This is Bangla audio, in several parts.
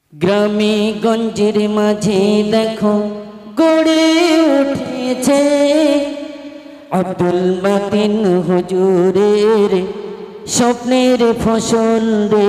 গ্রামে গঞ্জের মাঝে দেখো গড়ে উঠেছে আব্দুল মতিন হুজুরের স্বপ্নের ফসল রে।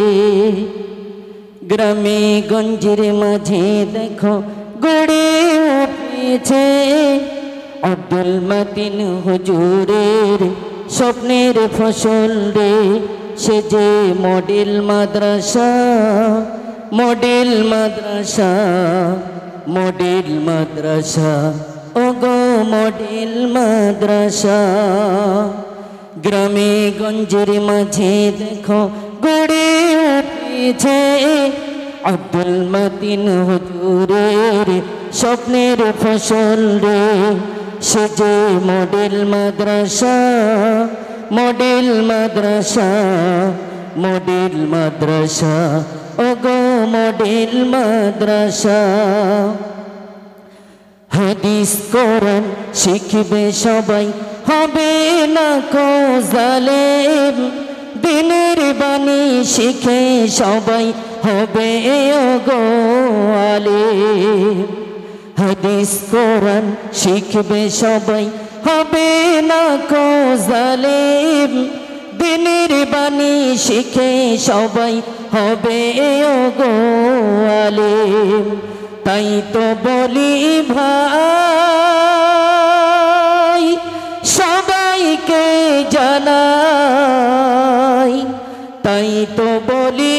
গ্রামে গঞ্জের মাঝে দেখো গড়ে উঠেছে আব্দুল মতিন হুজুরের স্বপ্নের ফসল রে। সে যে মডেল মাদ্রাসা মডেল মাদ্রাসা মডেল মাদ্রাসা ওগো মডেল মাদ্রাসা। গ্রামে গঞ্জের মাঝে দেখো গড়ে উঠেছে আব্দুল মতিন হুজুরের স্বপ্নের ফসল রে। সে যে মডেল মাদ্রাসা মডেল মাদ্রাসা মডেল মাদ্রাসা ওগো মডেল মাদ্রাসা। হাদিস কোরআন শিখবে সবাই হবে না কো জালেম। দিনের বাণী শিখে সবাই হবে ওগো আলেম। হাদিস কোরআন শিখবে সবাই হবে না কো জালেম। দিনের বাণী শিখে সবাই হবে ওগো আলেম। তাই তো বলি ভাই সবাইকে জানাই, তাই তো বলি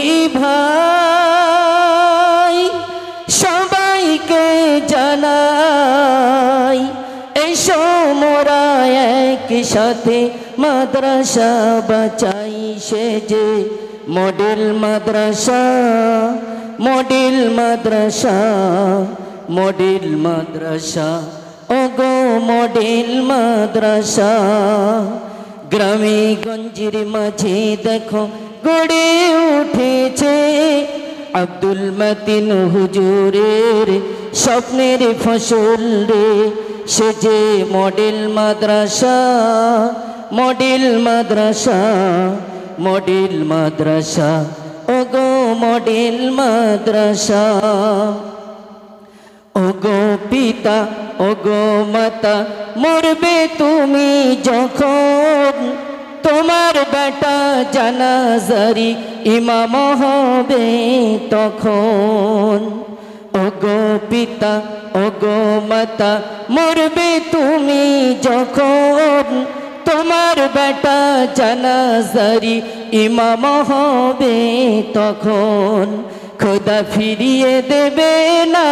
ভাই সবাইকে জানাই। এসো মোরা একসাথে মাদ্রাসা বাঁচাই। সে যে মডেল মাদ্রাসা মডেল মাদ্রাসা মডেল মাদ্রাসা ওগো মডেল মাদ্রাসা। গ্রামে গঞ্জের মাঝে দেখো গড়ে উঠেছে আব্দুল মতিন হুজুরের স্বপ্নের ফসল রে। সে যে মডেল মাদ্রাসা মডেল মাদ্রাসা মডেল মাদ্রাসা ওগো মডেল মাদ্রাসা। ওগো পিতা ওগো মাতা মরবে তুমি যখন, তোমার বেটা জানাজারি ইমাম হবে তখন। ওগো পিতা ওগো মাতা মরবে তুমি যখন, তোমার বেটা জানাজারি ইমাম হবে তখন। খোদা ফিরিয়ে দেবে না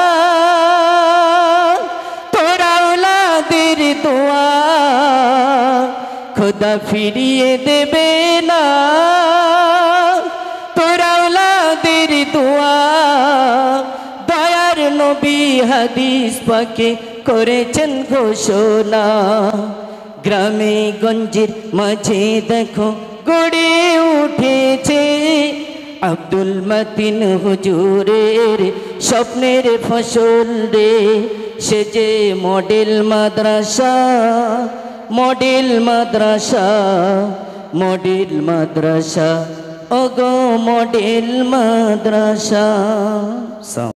তোরা ওলাদের দোয়া, খোদা ফিরিয়ে দেবে না তোরা ওলাদের দোয়া। দয়ার নবী হাদিস পাকে করেছেন ঘোষণা। গ্রামে গঞ্জের মাঝে দেখো গড়ে উঠেছে আব্দুল মতিন হুজুরের স্বপ্নের ফসল রে। সে যে মডেল মাদ্রাসা মডেল মাদ্রাসা মডেল মাদ্রাসা ওগো মডেল মাদ্রাসা।